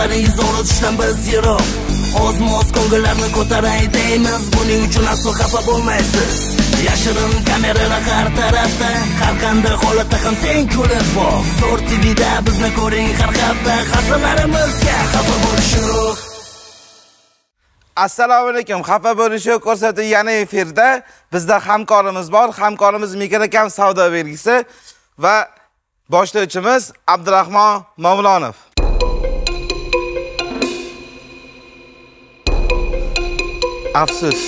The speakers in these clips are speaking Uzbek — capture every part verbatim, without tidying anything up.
Ko'zlari zo'r tushdan biz yiroq. Oz-moz ko'ngillarni ko'taray deymiz. Buning uchun aslo xafa bo'lmaysiz. Yashirin kameralar har tarafda, har qanday holatda ham sen ko'rib boq. Zo'r T V'da bizni ko'ring har hafta, xastalarimizga xafa bo'lish yo'q. Assalomu alaykum. Xafa bo'lish yo'q ko'rsatuv yana efirda. Bizda hamkorimiz bor. Hamkorimiz Mikrokam savdo belgisi va boshlovchimiz Abdurahmon Mavlonov. Afsus.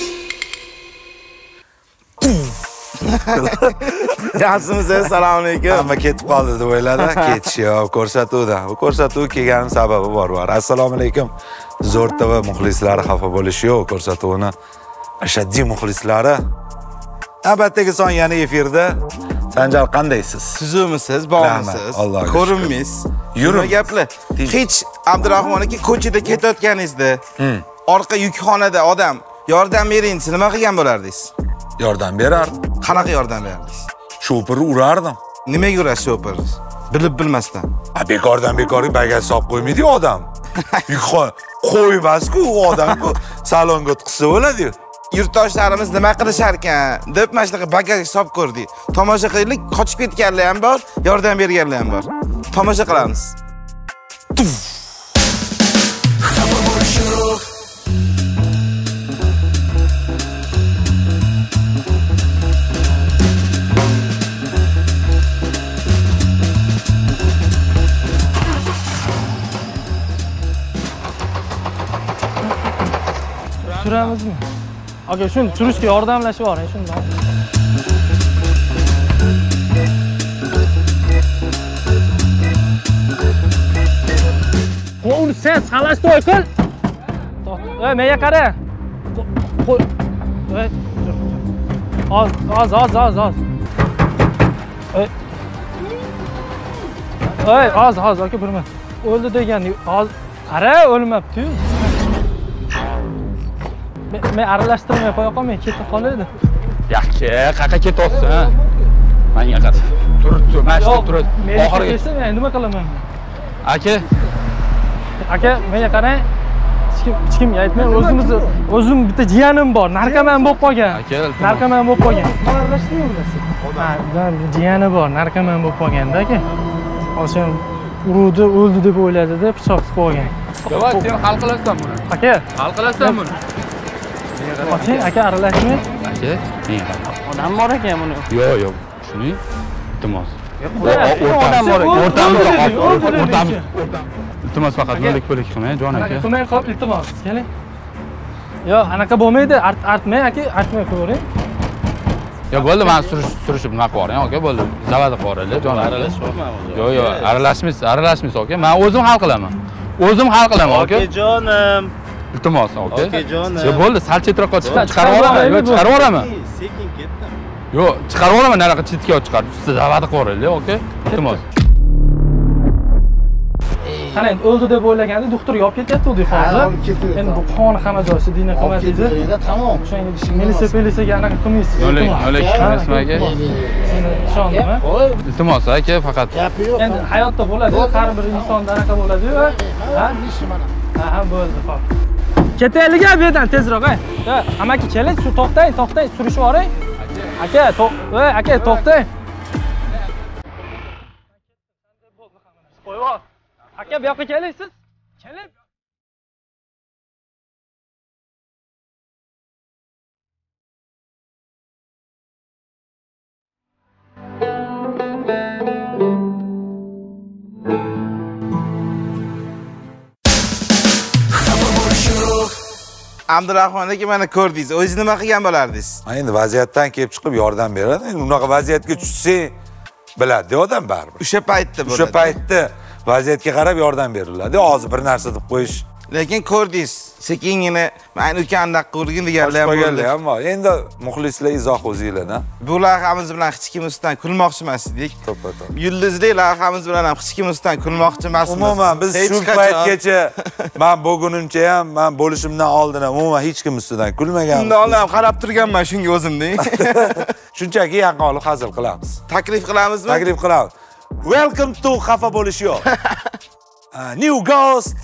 Yaxshimisiz? Assalomu alaykum. Hamma ketib qoldi deb o'yladim. Ketish yo'q, ko'rsatuvda. Bu ko'rsatuv kelganim sababi bor bor. Assalomu alaykum. Zo'r T V muxlislari xafa bo'lish yo'q ko'rsatuvini. Ashaddiy muxlislari. Navbatdagi son yana efirda. Sanjar qandaysiz? Tuzumisiz, bormisiz? Allohga ko'rinmiz. Yurib gaplar. Hech Abdurahmon aka ko'chada ketayotganingizda, orqa yukxonada odam yordam bering, nima qilgan bo'lardingiz? Yordam berardim. Qanaqa yordam berardingiz? Shopirni urardim. Nimaga urasiz shopir? Bilib bilmasdan. A bekordan bekorga bagaj solib qo'ymaydi odam. Yukxon qo'ymas-ku u odam-ku. Salonga o'tqizsa bo'ladi-yu. Yurtdoshlarimiz nima qilishar ekan deb mana shunaqa bagaj solib ko'rdik. Tomosha qilaylik, qochib ketganlar ham bor, yordam berganlar ham bor. Tomosha qilamiz. Xafa bo'lish yo'q. Turamizmi? Aka, shuni turishga yordamlashib boring, shundan. Qo'yni sen xalash to'y qil. Ey, menga qara. Qo'y. Ey, oz, oz, oz, oz, oz. Ey. Ey, oz, oz, aka, burma. O'ldi degan, oz. Qara, o'lmabdi-yu. Men aralashtirmay qo'ya qolmay ketib qoladi. Yaxshi, qaqa ketyapsan? Menga qara. Tur, tur, mana shu tur. Oxirgi esa men nima qilaman? Aka. Aka, menga qarang. Hech kim, hech kimga aytmay, o'zimiz o'zim bitta jiyanim bor, narkoman bo'lib qolgan. Narkoman bo'lib qolgan. Aralashtirmay bilasiz. Ha, jiyani bor, narkoman bo'lib qolganda aka. O'shan uruvdi, o'ldi deb o'yladi-da, pichoq tiqib olgan. Yo'q, sen hal qilasan buni. Aka, hal qilasan buni. Oching, aka aralashmay. Aka, men odam bor ekan buni. Yo'q, yo'q. Shuni iltimos. Odam bor ekan. O'rtamizda qolib, o'rtamiz. Iltimos faqat bo'lik bo'lik qilmang, jon aka. Qilmay qolib, iltimos. Keling. Yo'q, anaqa bo'lmaydi. Artmay aka, artmay qo'ying. Yo'q, bo'ldi, men surish surishib nima qilib yuboring, aka, bo'ldi. Zavada qilib yuboraylik, jon. Aralashmayman. Yo'q, yo'q, aralashmaysiz, aralashmaysiz, aka. Men o'zim hal qilaman. O'zim hal qilaman, aka. Okajonim. Iltimos, aka. Okajonim. Yo'q, bo'ldi, sal chetroqqa chiqarib olaman. Yo'q, chiqarib olaman. Sekin ketdim. Yo'q, chiqarib olaman, nariga chetga olib chiqarib. Siz zavada qilib yuboraylik, aka. Iltimos. Qarang, o'ldi deb o'ylaganda doktor yopib ketyapti u hozir. Endi bu qon hamma joysi dina qilmaysiz. Tamom. O'shanga milisa pelisiga anaqa qilmaysiz. Yo'q, yo'q, tushunasizmi aka? Seni ishondim. Iltimos, aka, faqat. Endi hayotda bo'ladi, har bir insonda anaqa bo'ladi-yu. Ha, ha, ha, bo'ldi, xo'p. Ketaylik bu yerdan tezroq, ha. Amaki keling, shu to'xtang, to'xtang, surishib oling. Aka, to'xtang, aka, to'xtang. Qo'yib. Aka, bu yoqqa keling siz. Keling. Abdurahmon aka mana ko'rdingiz. O'zingiz nima qilgan bo'lardingiz? Endi vaziyatdan kelib chiqib yordam beradi. Endi unaqa vaziyatga tushsang, biladi odam baribir. O'sha paytda bo'ladi. O'sha paytda vaziyatga qarab yordam beriladi. Hozir bir narsa deb qo'yish. Lekin ko'rdingiz, sekingina men ukandaq qurgin deganlar ham bo'ldi. Ammo endi muxlislar izoh o'zingizlarga. Bu lavhamiz bilan hech kim ustidan kulmoqchi emas edik. To'ppa-to'p. Yulduzli lavhamiz bilan ham hech kim ustidan kulmoqchi emasmiz. Umuman biz shu paytgacha men bo'lgunimcha ham, men bo'lishimdan oldin ham umuman hech kim ustidan kulmaganman. Unda olam qarab turganman shunga o'zimning. Shunchaki yaqin olib hazil qilamiz. Taklif qilamizmi? Taklif qilamiz. Welcome to xafa bo'lish yo'q. Uh, new ghost,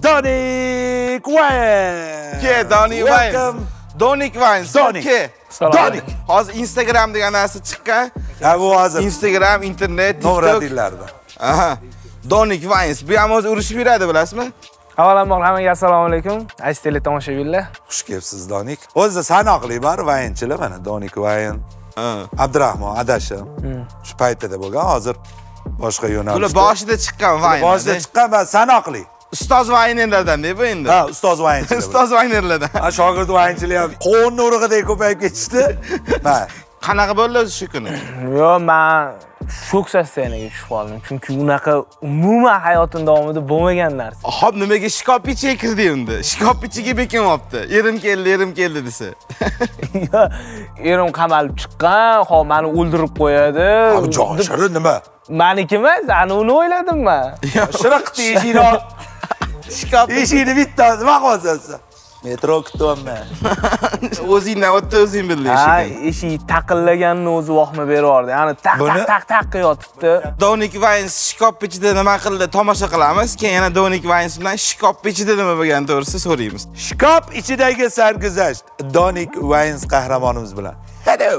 Donik Wayne. Ke Donik Wayne. Welcome. Donik Wayne. Donik. Ke. Donik. Hozir Instagram degan narsa chiqqan. Ha bu hozir Instagram, internet, TikTok. Novradillarda. Aha. Donik Wayne. Bu ham o'zi urushib yuradi, bilasizmi? Avvalambor hammaga assalomu alaykum. Aziz teletomoshabinlar. Xush kelibsiz Donik. O'zi sanoqli bar Waynechilar mana Donik Wayne. Abdurahmon adashim. Shu paytda bo'lgan, hozir boshqa yo'nalishda. Bular boshida chiqqan Wayne. Boshida chiqqan va sanoqli. Ustoz Waynerlardan deb bu endi. Ha, ustoz Waynechilar. Ustoz Waynerlardan. Ha, shogird Waynechilar ham qo'nni urug'idek ko'payib ketishdi. Ha. Qanaqa bo'ldi o'zi shu kuni? Yo, men shok sostoyaniga tushib qoldim. Chunki unaqa umuman hayotim davomida bo'lmagan narsa. Hop, nimaga shkop ichiga kirdi endi? Shkop ichiga bekinmoqda. Erim keldi, erim keldi desa. Erim qamalib chiqqan, hop meni o'ldirib qo'yadi. Abi joshiri nima? Meniki emas, ana uni o'yladim men. Shiriqti eshikni. Shkop eshikni bittasi vaqo'zasi. Metro kutyapman. O'zingdan o'tda o'zing bilding Ha, eshikni. eshik taqillaganini o'zi vahma berardi. Ya'ni taq taq taq taq yotibdi. Donik Wayne shkop ichida nima qildi tomosha qilamiz. Keyin yana Donik Wayne bilan shkop ichida nima bo'lgani to'g'risida so'raymiz. Shkop ichidagi sarguzasht Donik Wayne qahramonimiz bilan. Hello.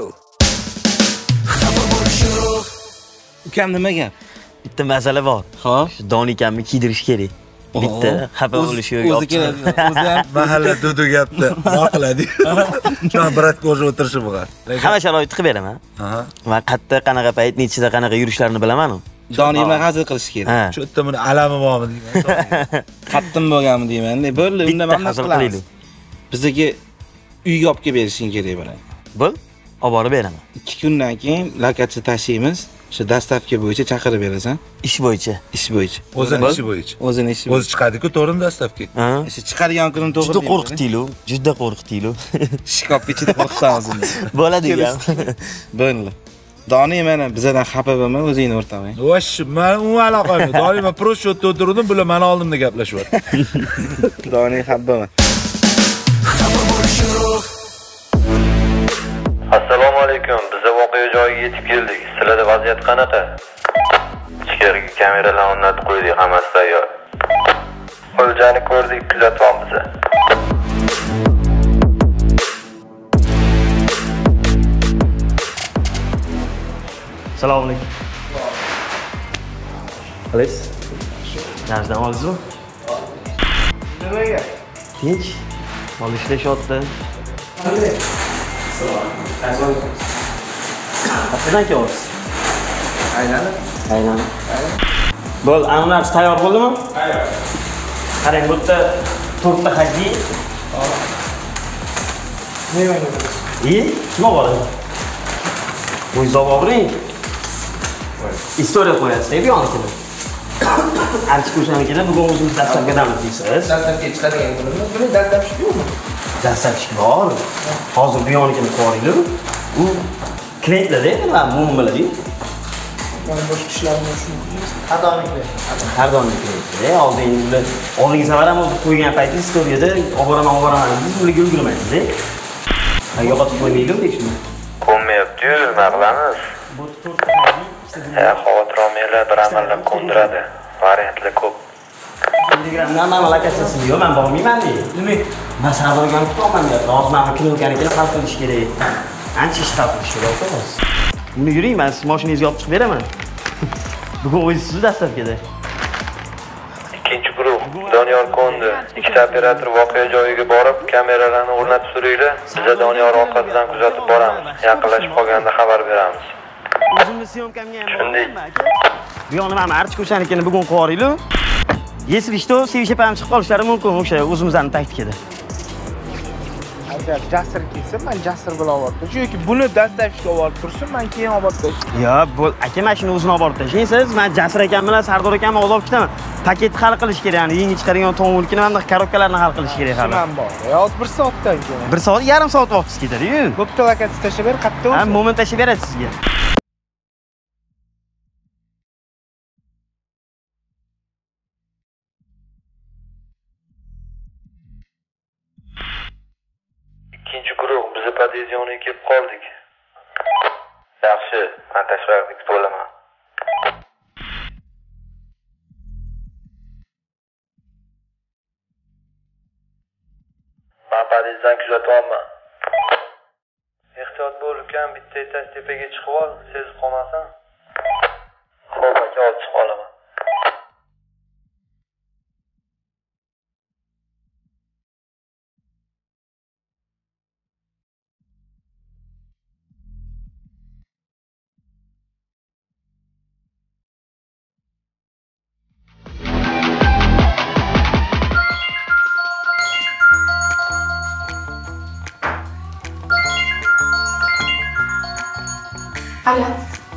Ukam nima gap? Bitta masala bor. Xo'p. Donik akamni kiydirish kerak. Bitta xafa bo'lishi yo'q. O'zi keladi. O'zi ham Mahalla dudu gapni nima qiladi? Shu brat ko'rib o'tirishi bo'lgan. Hamma sharoit qilib beraman. Aha. Men qayerda qanaqa payt, nechida qanaqa yurishlarini bilaman-ku. Doni bilan hazil qilish kerak. Ha. Shu yerda buni alami bormi deyman. Qattim bo'lganmi deyman. Bo'ldi, unda Bitta mana hazil qilamiz. qilaylik. Bizga uyga olib kelib berishing kerak bo'ladi. Bo'l, olib borib beraman. ikki kundan keyin lokatsiya tashlaymiz. Shu dastavka bo'yicha chaqirib berasan. Ish bo'yicha. Ish bo'yicha. O'zini ishi bo'yicha. O'zini ishi. O'zi chiqadi-ku, to'g'rimi dastavka? Ha? Ishi chiqadigan kunim to'g'ri. Juda qo'rqitiylu, juda qo'rqitiylu. Shkop ichida qo'rqitamiz uni. Bo'ladi gap. Bo'ldi. Doni mana bizadan xafa bo'lma, o'zingni o'rtamang. Vosh, men u aloqam yo'q. Doim proshotda o'tirdim, bular meni oldimda gaplashyapti. Doni xafa bo'lma. Assalomu alaykum. Biz voqea joyiga yetib keldik. Sizlarda vaziyat qanaqa? Ichkariga kameralar o'rnatib qo'ydik, hammasi tayyor. O'ljani ko'rdik, kuzatyapmiz. Assalomu alaykum. Qalaysiz? Darsdan oldingizmi? Nimaga? Tinch. Mol ishlashyapti. Qanday? Qayerdan kelyapsiz? Aylanib. Aylanib. Bo'l, analar tayyor bo'ldimi? Tayyor. Qarang, bu yerda to'rtta hajji. Nima bo'ladi? И, nima bo'ladi? O'zingiz olib boring. Istoriya qo'yasiz, bu yonikida. Ancha ko'rsanikida bugun o'zingiz dastlabkadamiz deysiz. Dastlabki chiqadigan kunimiz, buni dastlabki yo'qmi? Dastlabki bor. Hozir bu yonikini ko'ringlar. U klientlarda nima muammo bo'ladi? Men boshqa ishlarni shuni qadonliklar. Har doimlikda oldingiz oldingi safar ham o'zi qo'ygan paytingiz istoriyada olib boraman, olib boraman deb ularga ulgurmaysiz-da. Ha, yo'qotib qo'ymaylik deyishmi? Ko'nmayapti-yu, nima qilamiz? Bu to'rtta hajji Ha, xavotir olmanglar, bir amallab ko'ndiradi. Variantlar ko'p. Telegramdan mana lokatsiyasi yo'q, men bormayman deydi. Nima? Men savdogar kutmoqman deyapti. Hozir men klinikaniga hal qilish kerak. Ancha ish hal qilish kerak, xolos. Uni yuring, men siz mashinangizga olib chiqib beraman. Bugun o'zingiz dastlabkida. Ikkinchi guruh Doniyor Kondi. Ikkita operator voqea joyiga borib, kameralarni o'rnatib turinglar. Biz Doniyor orqasidan kuzatib boramiz. Yaqinlashib qolganda xabar beramiz. O'zimni syomkamga ham Shunday. Bu yo'qni men archa ko'rsanikini bugun qo'yinglar. Yesirishda sevishib ham chiqib qolishlari mumkin o'sha o'zimizning taktikada. Agar Jasur kelsa, men Jasur bilan olib borib, chunki buni dastlabki olib tursin, men keyin olib borib. Yo, bo'l, aka mashina o'zini olib borib tashlaysiz. Men Jasur akam bilan Sardor akamni olib ketaman. Paketni hal qilish kerak, ya'ni yangi chiqargan tomulkini hamda korobkalarni hal qilish kerak hali. Men bor. Yo, bir soatdan keyin. bir soat, yarim soat vaqtingiz ketadi-yu. Bo'pti, lokatsiya tashlab ber, qayerda Ha, o'zi? moment tashlab beradi sizga. Ikkinchi guruh biz podyezdga kelib qoldik. Yaxshi, men tashqarida kutib olaman. Analizdan kuzatyapman. Ehtiyot bo'l ukam, bitta etak tepaga chiqib ol, sezib qolmasin. Xo'p aka, olib chiqib olaman. Alo.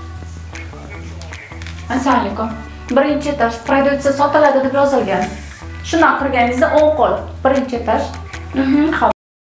Assalomu alaykum. Birinchi etaj produksiya sotiladi deb yozilgan. Shuni qilganingizda o'ng qo'l. Birinchi etaj. Mhm, xo'p.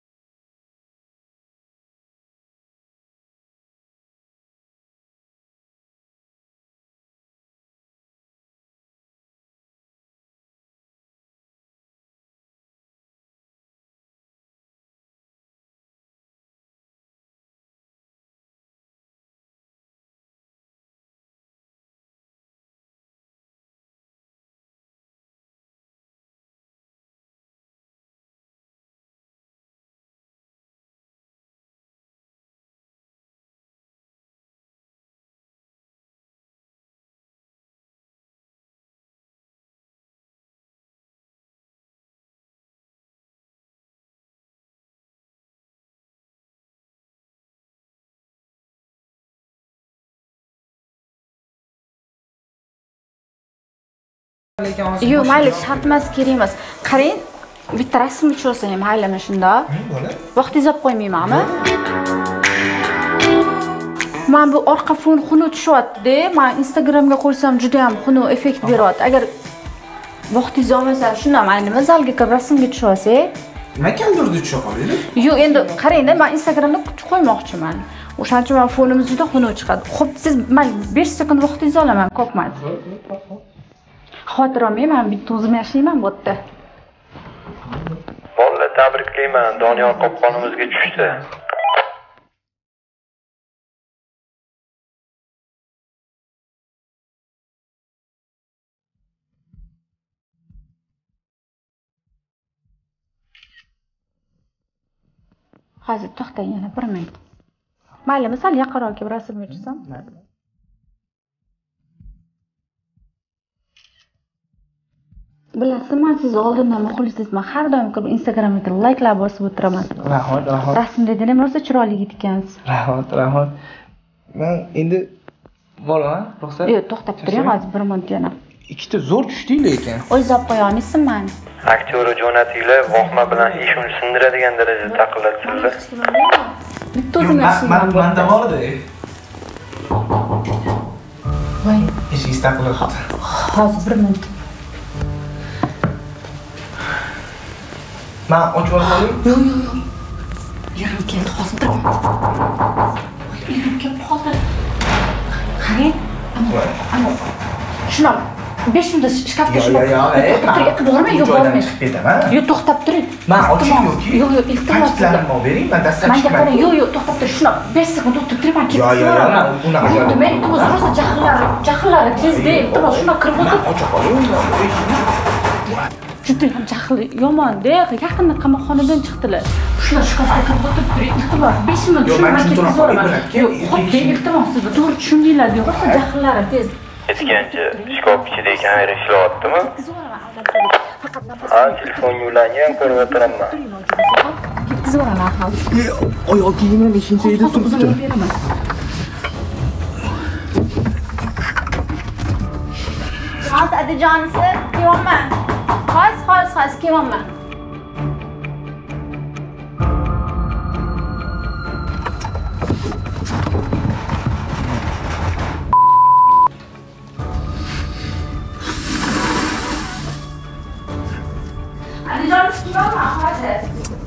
Yo'q, mayli, shart emas, kerak emas. Qarang, bitta rasm tushirsa ham maylimi shunda? Vaqtingizni olib qo'ymaymanmi? Men bu orqa fon xunuk tushyapti-da. Men Instagramga qo'ysam juda ham xunuk effekt beryapti. Agar vaqtingizni olmasa, shunda maylimi, zalga kirib rasmga tushyapsiz? Nima kimdirdi tusha qolaylik? Yo'q, endi qarang-da, men Instagramga qo'ymoqchiman. O'shaning uchun men fonimiz juda xunuk chiqadi. Xo'p, siz mayli besh sekund vaqtingizni olaman, ko'p emas. Xotir olmayman, bitta o'zim yashayman bu yerda. Bolalar, tabriklayman, Doniyor qopqonimizga tushdi. Hozir to'xtang, yana bir minut. Maylimi, sal yaqinroq kelib rasmga tushsam? Bilasiz, men siz oldindan muxlisizman. Har doim kirib Instagramga layklar bosib o'tiraman. Rahmat, rahmat. Rasm dedim, rosa chiroyli ekansiz. Rahmat, rahmat. Men endi bo'laman, ruxsat? Yo'q, to'xtab turing, hozir bir minut yana. Ikkita zo'r tushdi lekin. O'zingiz olib qo'ya olmaysizmi meni? Aktyorni jo'natinglar, vohma bilan eshuni sindiradigan darajada taqillatsizlar. Bitta o'zim yashayman. Menda bor-edi. Voy, eshingiz taqilibdi. Hozir bir minut. Men ochib olaman. Yo'q, yo'q, yo'q. Yarim keldi, hozir bir minut. Yarim kelib qoldi. Qarang, ammo shuni besh minut shkafga shuni. Yo'q, yo'q, yo'q. Bormay, yo'q, bormay. Yo'q, to'xtab turing. Men ochib yo'qki. Yo'q, yo'q, iltimos. Ta'kidlarimni bering, men dastlab Menga qarang, yo'q, yo'q, to'xtab turing. Shuni besh sekund o'tib turing, men ketib Yo'q, yo'q, yo'q, men unaqa yo'q. Nima, iltimos, rosa jahllari, jahllari tezda, iltimos, shuni kirib o'tib. Ochib qoling. Juda ham jahli yomon-da, yaqinda qamoqxonadan chiqdilar. Shular shkafga kirib o'tib turing, iltimos, besh minut shuni men ketib so'raman. Yo'q, xuddi iltimos, siz to'g'ri tushundinglar-ku, rosa jahllari tez. Aytgancha, shkaf ichida kamera ishlayaptimi? Ha, telefon yo'llangan ham ko'rib o'tiraman. Ketkizib yuboraman hozir. Oyoq kiyimim beshinchi uyda turibdi. Hozir Adijonisi kiyapman. Hozir, hozir, hozir kiyapman. Adijonisi kiyapman hozir.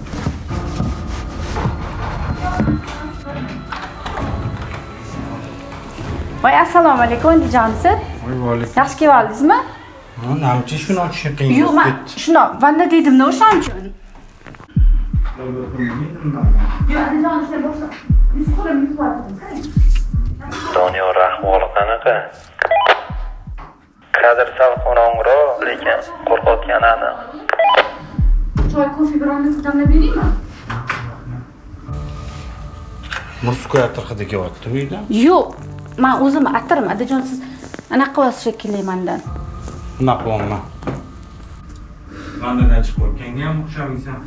Voy, assalomu alaykum Adijonisi. Yaxshi kelib oldingizmi? Ha, namchi shuni ochishni qiyin. Yo'q, men shuni vanda dedim-da o'shaning uchun. Yo'q, Adijon, sen bo'lsa, yuz qo'lim yuz. Doniyor ahvoli qanaqa? Kadr sal qorong'uroq, lekin qo'rqayotgani aniq. Choy, kofe bir ondan damlab beraymi? Murskoy atirqida kelyapti bu uyda. Yo'q, men o'zim atirman. Adajon siz anaqa qilyapsiz shekilli mendan. Unaqa bo'lma. Mandan chiqib o'tganga ham o'xshamaysan.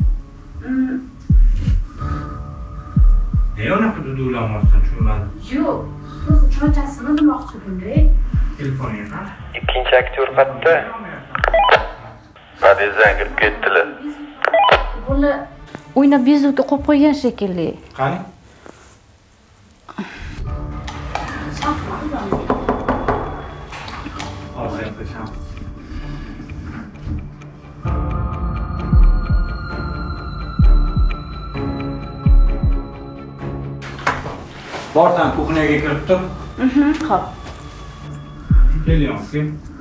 Ne unaqa dudulamazsan, tushunmadim. Yo'q, siz tushunchasini demoqchi bunday. Telefoning qani? Ikkinchi aktyor qayerda? Podyezddan kirib ketdilar. Buni o'ynab bezovga qo'yib qo'ygan shekilli. Qani? Hozir gaplashamiz. Borsan kuxniyaga kirib tur. Mhm, xo'p. Kelyapti.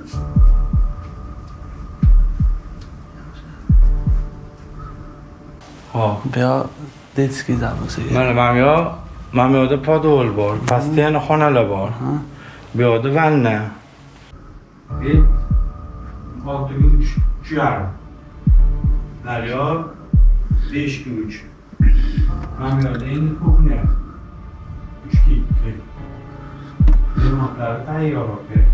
Hop, bu yoq detskiy zal bo'lsa kerak. Mana mana bu yoq, mana bu yoqda podol bor, pastda yana xonalar bor. Bu yoqda vanna. E oltiga uch, uch yarim. Naryo beshga uch. Mana bu yoqda endi kuxnya. uchga ikki. Remontlar tayyor bo'lib.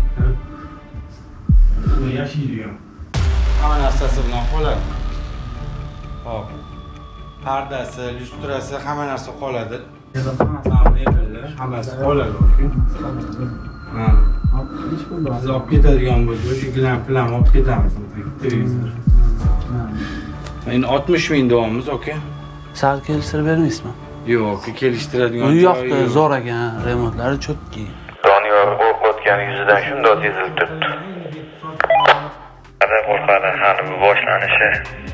Bu yashaydigan. Hamma narsasi bilan qoladi. Hop. Pardasi, lyustrasi, hamma narsa qoladi. Hammasi qoladi. Ha. Biz olib ketadigan bo'lsak, o'sha gilam bilan olib ketamiz. Televizor. Endi oltmish ming deyapmiz, aka. Sal kelishtirib bermaysizmi? Yo'q, kelishtiradigan joyi yo'q. Bu yoqda zo'r ekan, remontlari cho'tki. Doniyor qo'rqayotgani yuzidan shunday sezilib turibdi. Qara qo'rqadi hali bu boshlanishi.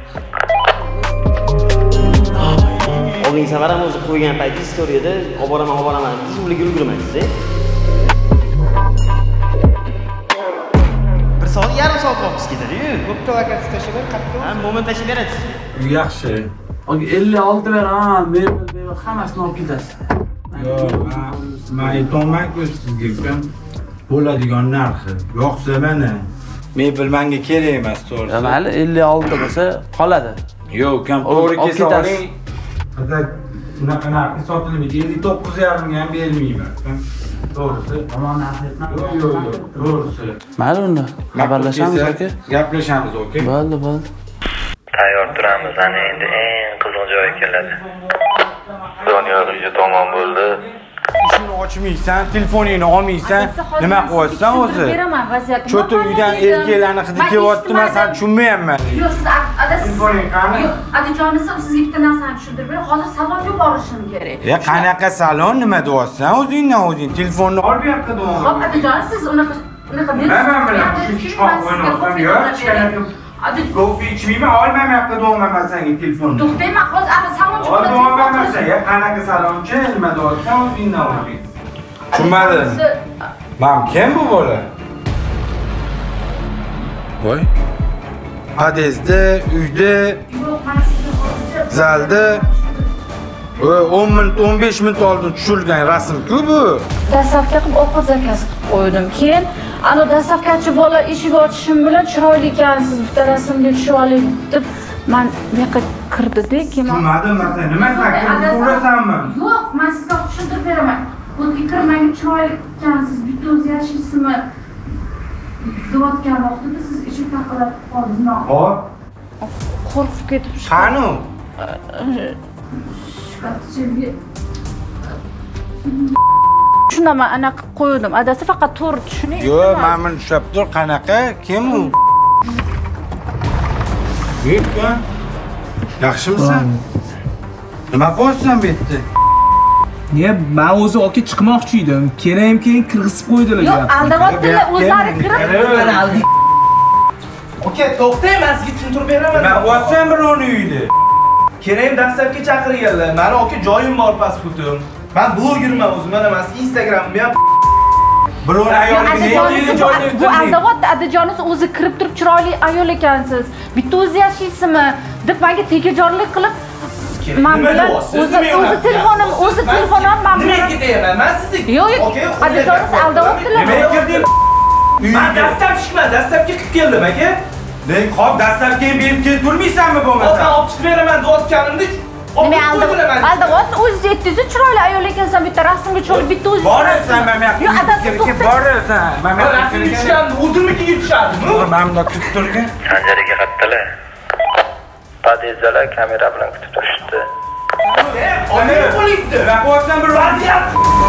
Oldingi safar ham o'zi qo'ygan payti istoriyada olib boraman, olib boraman. Siz ularga ulgurmaysiz-a? Bir soat, yarim soat vaqt ketadi-yu. Bo'pti, aka, tashlab ber, qattiq. Ha, moment tashlab berasiz. Yaxshi. ellik olti ber, ha, ber, ber, hammasini olib ketasiz. Yo'q, men aytolmayman-ku sizga. Bo'ladigan narxi. Yo'qsa mana mebel menga kerak emas, to'g'risi. Mayli, ellik olti bo'lsa qoladi. Yo'q, kam to'g'ri kelsa oling. Qizlar unaqa narxi sotilmaydi. ellik to'qqiz yarim ga ham bermayman. To'g'risi. Yomon narx aytmang. Yo'q, yo'q, yo'q. To'g'risi. Mayli, unda xabarlashamiz, aka. Gaplashamiz, aka. Bo'ldi, bo'ldi. Tayyor turamiz, ana endi eng qiziq joyi keladi. Doniyor uyga tomon bo'ldi. Ishini ochmaysan, telefoningni olmaysan, nima qilyapsan o'zi? Beraman vaziyatni. Cho'ti uydan erkaklarni hidi kelyapti, men seni tushunmayapman. Yo'q, siz adasiz. Telefoning qani? Yo'q, adajonisi sizga bitta narsani tushuntirib ber. Hozir salonga borishim kerak. Ya qanaqa salon, nima deyapsan? O'zingdan o'zing telefonni ol bu yoqqa deyapman. Xo'p, adajon, siz unaqa unaqa berasiz. Men bilan shuncha chiqib o'ynayapsan, yo'q, ko'p ichmayman, olmayapti deyapman senga telefonni. To'xtayman, hozir ana salonchi bilan olmayapsan, ya qanaqa salonchi, nima deyapsan, o'zingdan o'zing. Tushunmadim. Mam, kim bu bola? Voy. Podyezdda, uyda, zalda o'n minut, o'n besh minut oldin tushirilgan rasm-ku bu. Dastavka qilib ovqat zakaz qilib qo'ydim. Keyin ana dastavkachi bola eshik ochishim bilan chiroyli ekansiz, bitta rasmga tushib oling deb men bu yoqqa kirdi-da, keyin tushunmadim, men nima qilib ko'rasanmi? Yo'q, men sizga tushuntirib beraman. Bu kirmanga chiroyli ekansiz, bitta o'zi yashaysizmi? Deyotgan vaqtida siz eshik taqilib qoldingiz. Hop. Qo'rqib ketib qani u? Tushunaman, ana qilib qo'ydim. Adasi faqat to'g'ri tushuning. Yo'q, men buni tushunib tur, qanaqa? Kim u? Yo'q. Yaxshimisan? Nima qilyapsan bu yerda? Niye? Ben o'zi oka chiqmoqchi edim. Kelayim keyin kirgizib qo'ydilar. Yo'q, aldayaptilar, o'zlari kirib. Oka, to'xtang, men sizga tushuntirib beraman. Nima qilyapsan birovning uyida? Kelayim dastlabki chaqirganlar. Meni oka joyim bor pasportim. Men blogerman o'zim, mana men Instagramimni ham birovni ayoliga nega joyni bu aldayapti, adajonisi o'zi kirib turib chiroyli ayol ekansiz. Bitta o'zi yashaysizmi deb menga tegajonlik qilib men bilan o'zi o'zi telefonim, o'zi telefonim men bilan. Nima deyapman? Men sizga Yo'q, yo'q. Adajonisi aldayaptilar. Nima kirding? Men dastlab chiqman, dastlabki qilib keldim, aka. Lekin hop, dastlabki berib kelib turmaysanmi bo'lmasa? Hozir olib chiqib beraman deyotganimda Nima aldavoz? Aldavoz o'zingiz aytdingiz, chiroyli ayol ekansan, bitta rasmga tushib bitta o'zingiz. Borasan, men men. Yo'q, adasi borasan. Men men rasmga tushgan o'zimnikiga tushadimi? Men bunda kutib turgan. Panjaraga qattalar. Podyezdlar kamera bilan kutib turishdi. Ona qo'lingni. Raportdan bir vaziyat.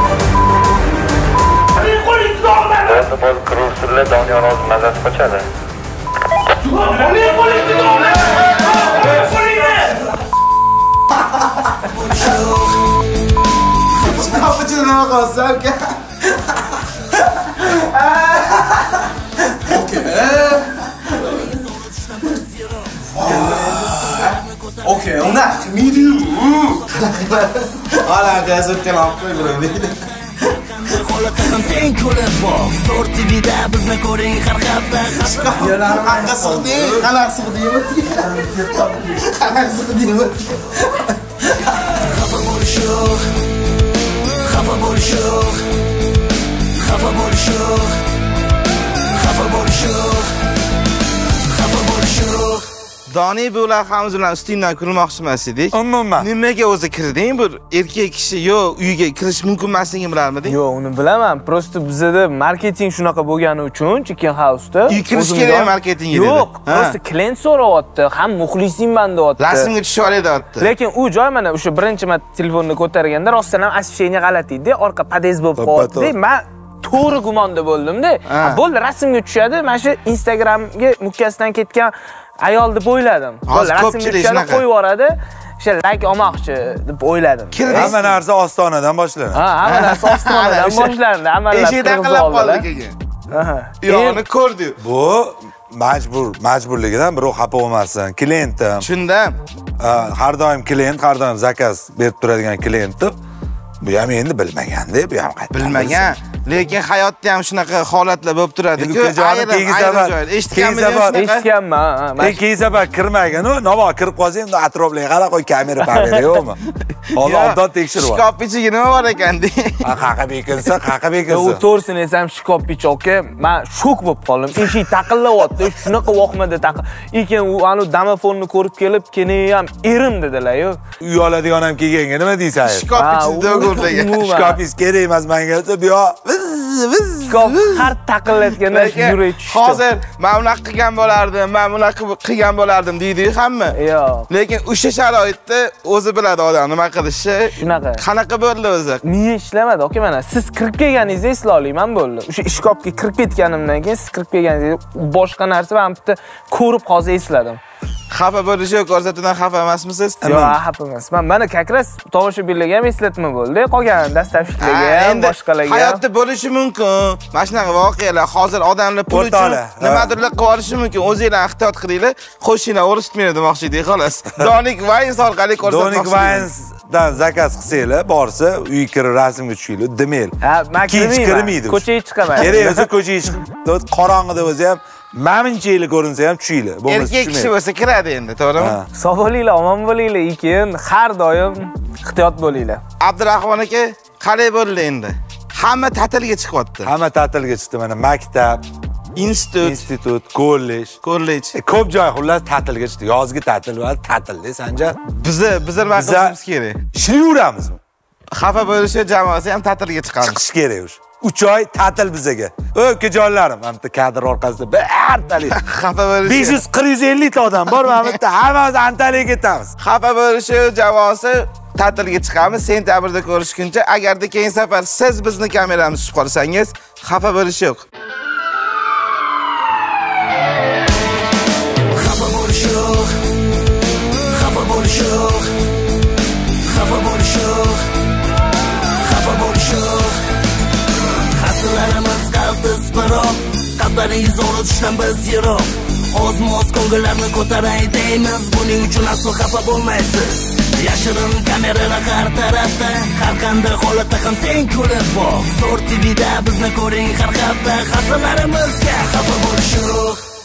Bo'ldi, bo'ldi, kuruslar Doniyor o'z mazasi qochadi. Ona qo'lingni do'g'la. Kapıcı nima qilsan aka? Okey, ona miydi? Hala gazet kelam qo'yib deydi. Holatda ham sen ko'rib boq. Zo'r T V'da bizni ko'ring har hafta. Yo'llar qanqa sig'di? Qanaqa sig'dimi? Qanaqa sig'dimi? Xafa bo'lish yo'q. Xafa bo'lish yo'q. Xafa bo'lish yo'q. Xafa bo'lish yo'q. Xafa bo'lish yo'q. Doni bular hamimiz bilan ustingdan kulmoqchi emas edik. Umuman. Nimaga o'zi kirding? Bir erkak kishi yo uyga kirish mumkin emasligini bilarmiding? Yo'q, uni bilaman. Prosta bizda marketing shunaqa bo'lgani uchun Chicken House'da uy kirish kerak marketing edi. Yo'q, prosta klient so'rayapti, ham muxlisingman deyapti. Rasmga tushib olayapti. Lekin u joy mana o'sha birinchi marta telefonni ko'targanda rostdan ham освещение g'alati edi, orqa podez bo'lib qoldi. Men to'g'ri gumonda bo'ldim-da. Bo'ldi, rasmga tushadi, mana shu Instagramga mukkasidan ketgan ayol deb o'yladim. Bo'ldi, rasmga tushadi, qo'yib yuboradi. O'sha like olmoqchi deb o'yladim. Hamma narsa ostonadan boshlanadi. Ha, hamma narsa ostonadan boshlandi. Hammalar eshikdan qilib qoldi keyin. Aha. Yo'qni ko'rdi. Bu majbur, majburligidan birov xafa bo'lmasin. Klientim. Shundan. Har doim klient, har doim zakaz berib turadigan klientim. Bu ham endi bilmaganda, bu ham qaytib bilmagan. Lekin hayotda ham shunaqa holatlar bo'lib turadi-ku. Keyingi safar eshitganman, eshitganman. Men keyingi safar kirmagan-u, navo kirib qolsang, atroflarga qara qo'y, kamera kamera yo'qmi? Hozir obdon tekshirib. Shkop ichiga nima bor ekan-de? Ha, qaqa bekinsa, qaqa bekinsa. U to'g'risini aytsam, shkop ichi aka, men shok bo'lib qoldim. Eshik taqilyapti, shunaqa vaqtmada taqil. Lekin u anu damofonni ko'rib kelib, "Keni ham erim" dedilar-yu. Uy oladigan ham kelganga nima deysiz? Shkop ichida ko'rlagan. Shkopingiz kerak emas menga desa, bu yoq Shkop har taqillatganda yurak tushdi. Hozir men unaqa qilgan bo'lardim, men unaqa qilgan bo'lardim deydi-ku hamma. Yo'q. Lekin o'sha sharoitda o'zi biladi odam nima qilishni. Shunaqa. Qanaqa bo'ldi o'zi? Miya ishlamadi, aka mana. Siz kirib kelganingizda eslay olmayman bo'ldi. O'sha shkopga kirib ketganimdan keyin siz kirib kelganingizda boshqa narsa men bitta ko'rib hozir esladim. Xafa bo'lishi ko'rsatuvdan xafa emasmisiz? Yo'q, xafa emasman. Mana kakras tomoshabinlarga ham eslatma bo'ldi. Qolgan dastavshiklarga ham, boshqalarga ham. Hayotda bo'lishi mumkin. Mana shunaqa voqealar hozir odamlar pul uchun nimadirlar qilib olishi mumkin. O'zingizlar ehtiyot qilinglar. Qo'shinglar o'rishitmaydi demoqchi edik, xolos. Donik Vines orqali ko'rsatmoqchi. Donik Vinesdan zakaz qilsanglar, borsa, uy kirib rasmga tushinglar, demel. Ha, men kirmaydi. Ko'chaga chiqaman. Kerak bo'lsa ko'chaga chiqib, qorong'ida o'zi ham Mamincha yili ko'rinsa ham tushinglar. Bo'lmasa erkak kishi bo'lsa kiradi endi, to'g'rimi? Sog' bo'linglar, omon bo'linglar, lekin har doim ehtiyot bo'linglar. Abdurahmon aka, qalay bo'ldi endi? Hamma ta'tilga chiqyapti. Hamma ta'tilga chiqdi. Mana maktab, institut, institut, kollej, kollej. Ko'p joy xullas ta'tilga chiqdi. Yozgi ta'til va ta'tilda Sanjar. Bizni bizlar nima qilishimiz kerak? Ishlayveramizmi? Xafa bo'lishi jamoasi ham ta'tilga chiqadi. Chiqish kerak o'sha. uch oy ta'til bizaga. O'kajonlarim, mana bitta kadr orqasida bartalik. Xafa bo'lishi. besh yuz qirq yuz ellik ta odam bor, mana bitta hammamiz Antaliyaga ketamiz. Xafa bo'lishi jamoasi ta'tilga chiqamiz. Sentyabrda ko'rishguncha, agarda keyin safar siz bizni kameramiz tushib qolsangiz, xafa bo'lish yo'q. Xafa bo'lish yo'q. Xafa bo'lish yo'q. Xafa bo'lish yo'q. Xafa bo'lish yo'q. Haslarimiz qaltis biroq, qalblaringiz zo'r tushdan biz yiroq. Oz-moz ko'ngillarni ko'taray deymiz, buning uchun aslo xafa bo'lmaysiz. Yashirin kameralar har tarafda, har qanday holatda ham sen ko'rib boq. Zo'r T V'da bizni ko'ring har hafta, haslarimiz xafa bo'lish yo'q.